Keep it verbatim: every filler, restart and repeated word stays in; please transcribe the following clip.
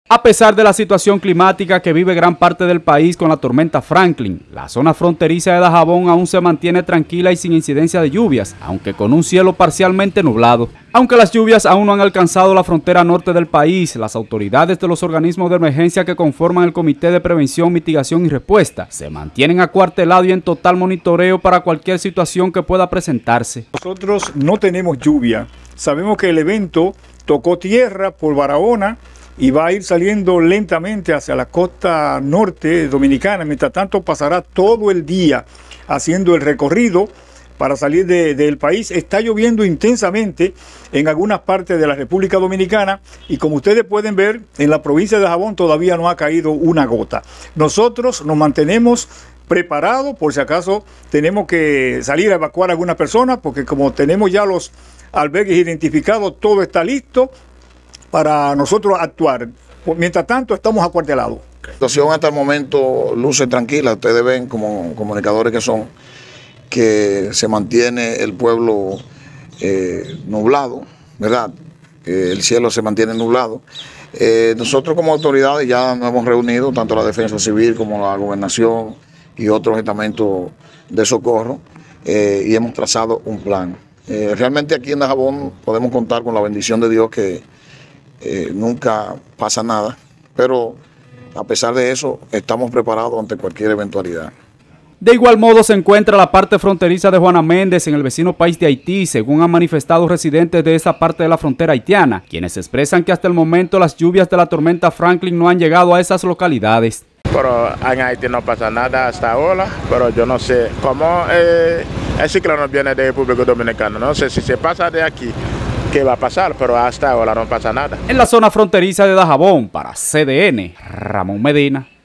A pesar de la situación climática que vive gran parte del país con la tormenta Franklin, la zona fronteriza de Dajabón aún se mantiene tranquila y sin incidencia de lluvias, aunque con un cielo parcialmente nublado. Aunque las lluvias aún no han alcanzado la frontera norte del país, las autoridades de los organismos de emergencia que conforman el Comité de Prevención, Mitigación y Respuesta se mantienen acuartelados y en total monitoreo para cualquier situación que pueda presentarse. Nosotros no tenemos lluvia. Sabemos que el evento tocó tierra por Barahona y va a ir saliendo lentamente hacia la costa norte dominicana. Mientras tanto pasará todo el día haciendo el recorrido para salir de, del país. Está lloviendo intensamente en algunas partes de la República Dominicana y como ustedes pueden ver, en la provincia de Dajabón todavía no ha caído una gota. Nosotros nos mantenemos preparados por si acaso tenemos que salir a evacuar a algunas personas, porque como tenemos ya los albergues identificados, todo está listo para nosotros actuar. Mientras tanto, estamos acuartelados. La situación hasta el momento luce tranquila. Ustedes ven, como comunicadores que son, que se mantiene el pueblo eh, nublado, ¿verdad? Eh, el cielo se mantiene nublado. Eh, nosotros como autoridades ya nos hemos reunido, tanto la Defensa Civil como la Gobernación y otros estamentos de socorro, eh, y hemos trazado un plan. Eh, realmente aquí en Dajabón podemos contar con la bendición de Dios que Eh, nunca pasa nada, pero a pesar de eso estamos preparados ante cualquier eventualidad. De igual modo se encuentra la parte fronteriza de Juana Méndez en el vecino país de Haití, según han manifestado residentes de esa parte de la frontera haitiana, quienes expresan que hasta el momento las lluvias de la tormenta Franklin no han llegado a esas localidades. Pero en Haití no pasa nada hasta ahora, pero yo no sé cómo eh, el ciclón viene de República Dominicana, no sé si se pasa de aquí, qué va a pasar, pero hasta ahora no pasa nada. En la zona fronteriza de Dajabón, para C D N, Ramón Medina.